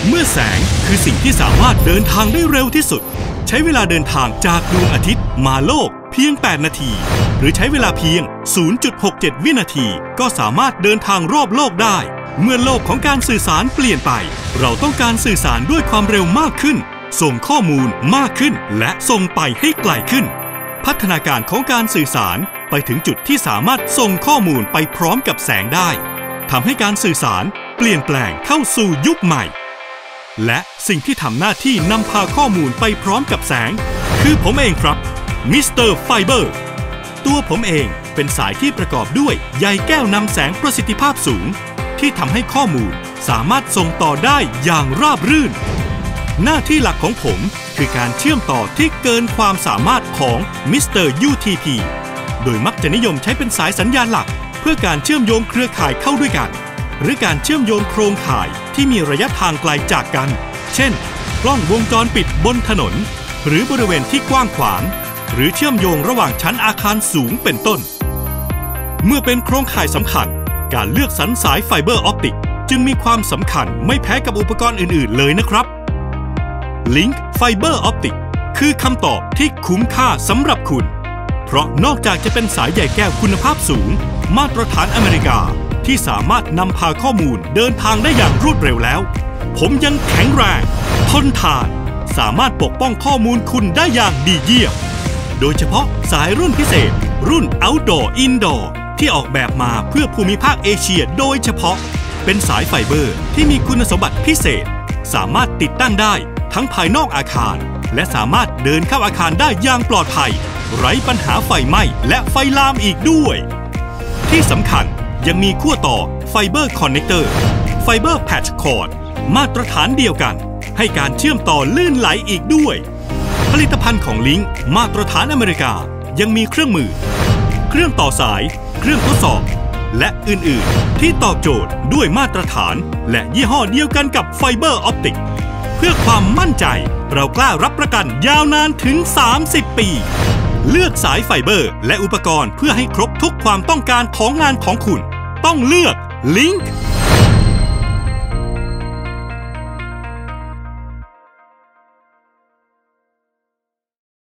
เมื่อแสงคือสิ่งที่สามารถเดินทางได้เร็วที่สุดใช้เวลาเดินทางจากดวงอาทิตย์มาโลกเพียง8นาทีหรือใช้เวลาเพียง 0.67 วินาทีก็สามารถเดินทางรอบโลกได้เมื่อโลกของการสื่อสารเปลี่ยนไปเราต้องการสื่อสารด้วยความเร็วมากขึ้นส่งข้อมูลมากขึ้นและส่งไปให้ไกลขึ้นพัฒนาการของการสื่อสารไปถึงจุดที่สามารถส่งข้อมูลไปพร้อมกับแสงได้ทำให้การสื่อสารเปลี่ยนแปลงเข้าสู่ยุคใหม่และสิ่งที่ทำหน้าที่นำพาข้อมูลไปพร้อมกับแสงคือผมเองครับมิสเตอร์ไฟเบอร์ตัวผมเองเป็นสายที่ประกอบด้วยใยแก้วนำแสงประสิทธิภาพสูงที่ทำให้ข้อมูลสามารถส่งต่อได้อย่างราบรื่นหน้าที่หลักของผมคือการเชื่อมต่อที่เกินความสามารถของมิสเตอร์ UTP โดยมักจะนิยมใช้เป็นสายสัญญาณหลักเพื่อการเชื่อมโยงเครือข่ายเข้าด้วยกันหรือการเชื่อมโยงโครงข่ายที่มีระยะทางไกลจากกันเช่นกล้องวงจรปิดบนถนนหรือบริเวณที่กว้างขวางหรือเชื่อมโยงระหว่างชั้นอาคารสูงเป็นต้นเมื่อเป็นโครงข่ายสำคัญการเลือกสรรสายไฟเบอร์ออปติกจึงมีความสำคัญไม่แพ้กับอุปกรณ์อื่นๆเลยนะครับ Link Fiber Optic คือคำตอบที่คุ้มค่าสำหรับคุณเพราะนอกจากจะเป็นสายใยแก้วคุณภาพสูงมาตรฐานอเมริกาที่สามารถนำพาข้อมูลเดินทางได้อย่างรวดเร็วแล้วผมยังแข็งแรงทนทานสามารถปกป้องข้อมูลคุณได้อย่างดีเยี่ยมโดยเฉพาะสายรุ่นพิเศษรุ่น Outdoor Indoor ที่ออกแบบมาเพื่อภูมิภาคเอเชียโดยเฉพาะเป็นสายไฟเบอร์ที่มีคุณสมบัติพิเศษสามารถติดตั้งได้ทั้งภายนอกอาคารและสามารถเดินเข้าอาคารได้อย่างปลอดภัยไร้ปัญหาไฟไหม้และไฟลามอีกด้วยที่สำคัญยังมีขั้วต่อไฟเบอร์คอนเนคเตอร์ไฟเบอร์แพทช์คอร์ดมาตรฐานเดียวกันให้การเชื่อมต่อลื่นไหลอีกด้วยผลิตภัณฑ์ของลิงก์มาตรฐานอเมริกายังมีเครื่องมือเครื่องต่อสายเครื่องทดสอบและอื่นๆที่ตอบโจทย์ด้วยมาตรฐานและยี่ห้อเดียวกันกับไฟเบอร์ออปติกเพื่อความมั่นใจเรากล้ารับประกันยาวนานถึง30 ปีเลือกสายไฟเบอร์และอุปกรณ์เพื่อให้ครบทุกความต้องการของงานของคุณต้องเลือกลิงก์